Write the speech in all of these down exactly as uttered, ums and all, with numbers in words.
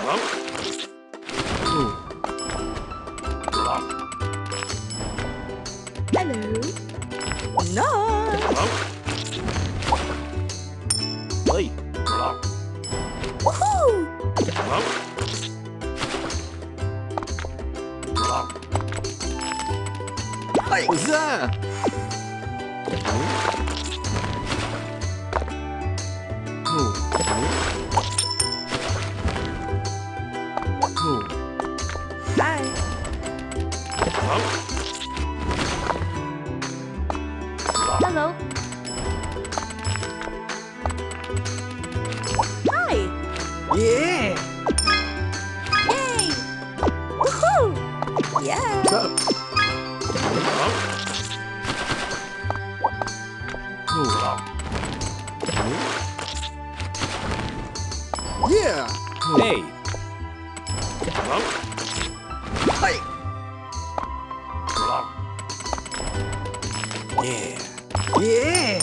Hello. No. Oi. Woohoo! Oi. Usa. Hi. Hello. Hi. Yeah. Yay! Woohoo! Yeah. Sup? Yeah. Hey. Hey. Yeah. Yeah.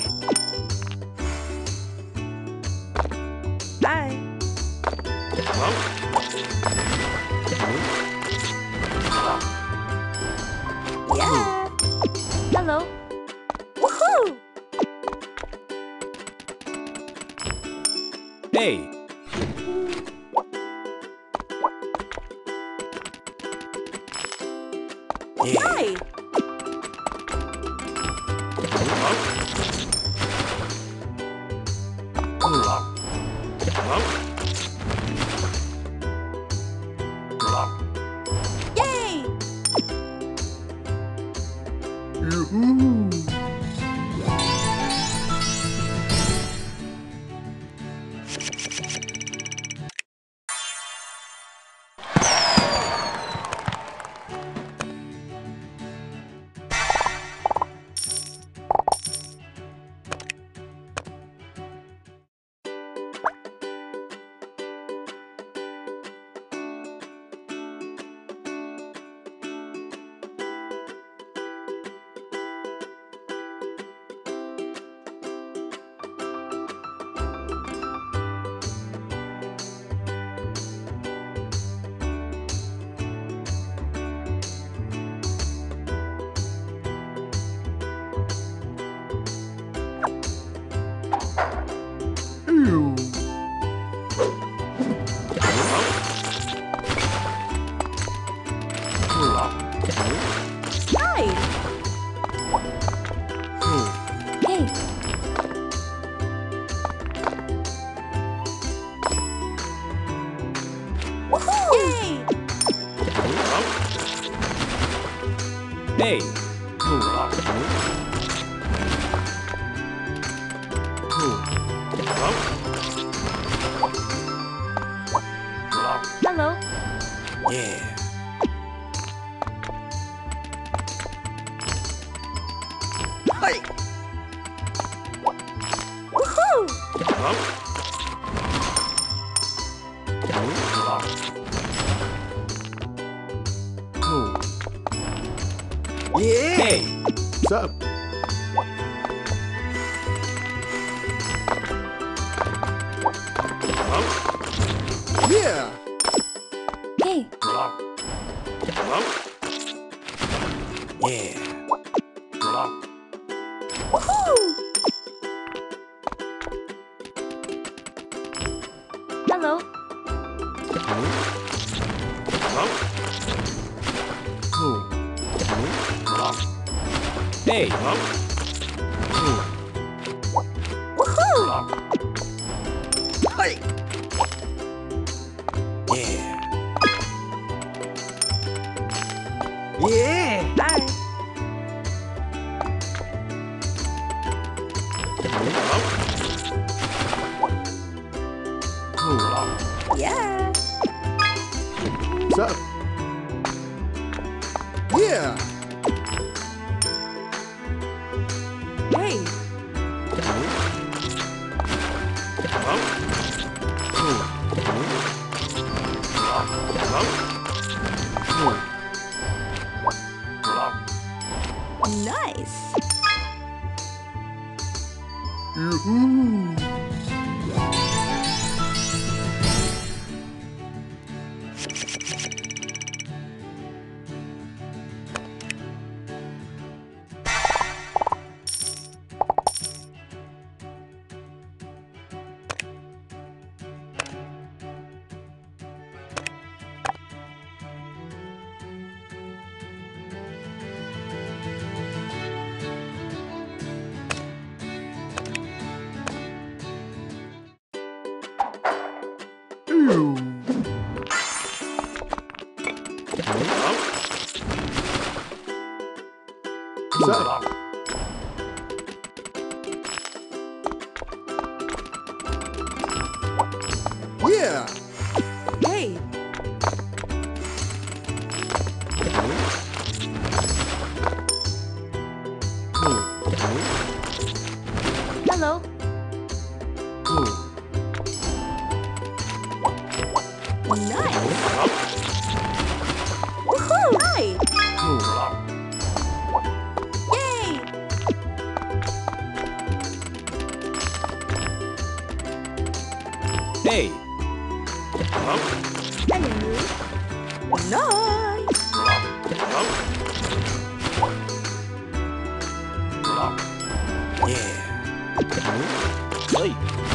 Hi. Yeah. Hello. Woohoo! Hey. Hi. Yay! Hi. Hey. Woohoo! Yay! Hey. Hello. Yeah. Hey. Woohoo! Yeah. Hey. Sup? Yeah. Hey. Yeah. Woohoo! Hello. Hey. Woohoo! Hey. Yeah. Yeah. Bye. Yeah. Sup? Yeah. Hey. Nice. Yoo-hoo. Sup? Yeah. Hey. Hello. Nice. Woohoo! Hi. Yay! Hey. Hello. Nice. Yeah. Hey.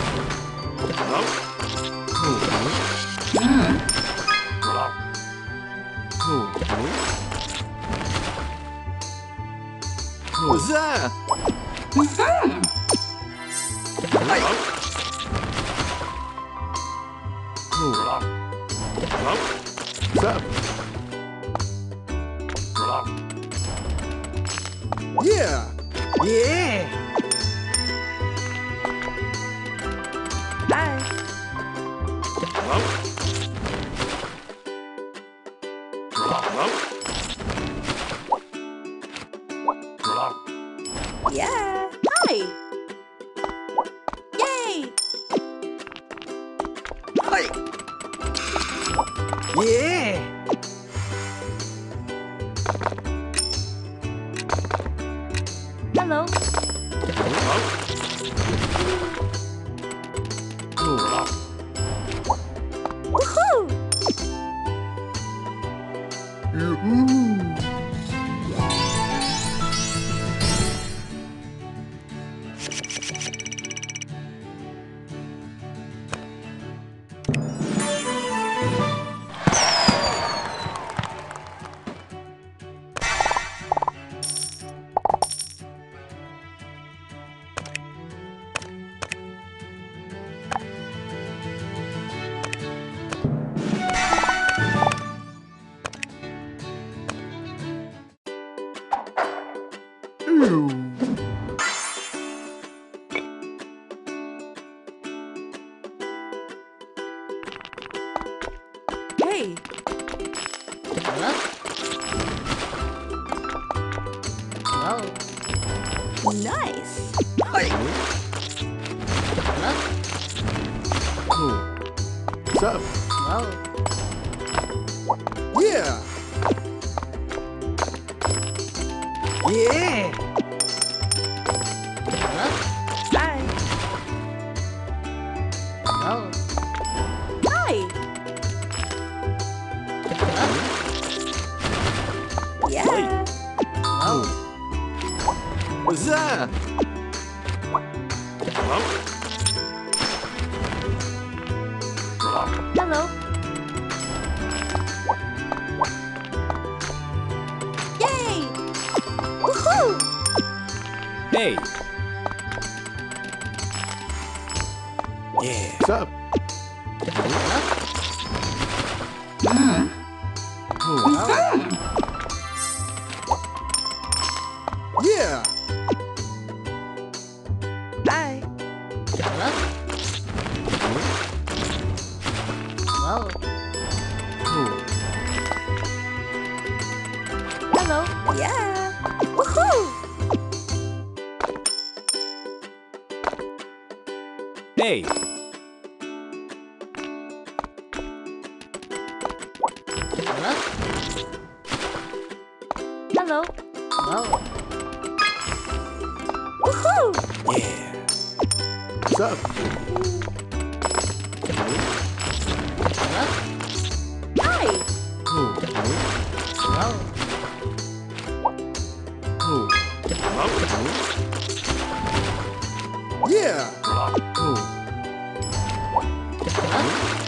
What's that? Sup? Yeah. Yeah. Hi. Yeah. Hi. Yay! Yeah. Hello. Woohoo! Mm. Ew. Hey. Hello. Hello. Nice. Hello. Sup? Hello. Yeah. Yeah. Hello. Hi. Hello. Hi. Hello. Yeah. Hello. What's that? Hello. Yay! Woohoo! Hey. Yeah. Sup? Yeah. Hi. Hello. Hello. Hello. Yeah. Woohoo! Hey. Hello. Hello. Hello. Woohoo! Yeah. Sup? Hello. Hi. Hello. Yeah. Hello.